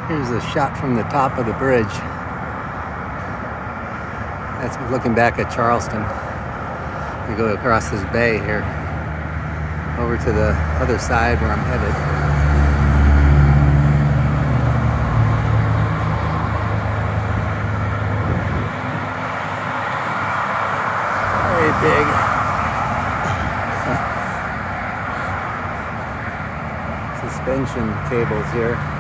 Here's a shot from the top of the bridge. That's looking back at Charleston. We go across this bay here, over to the other side where I'm headed. Very big suspension cables here.